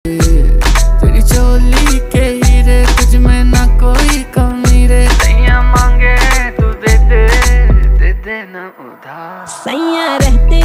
तेरी चोली के हीरे तुझ में ना कोई कमी रे। सैया मांगे तू दे दे ना उधार। सैया रहते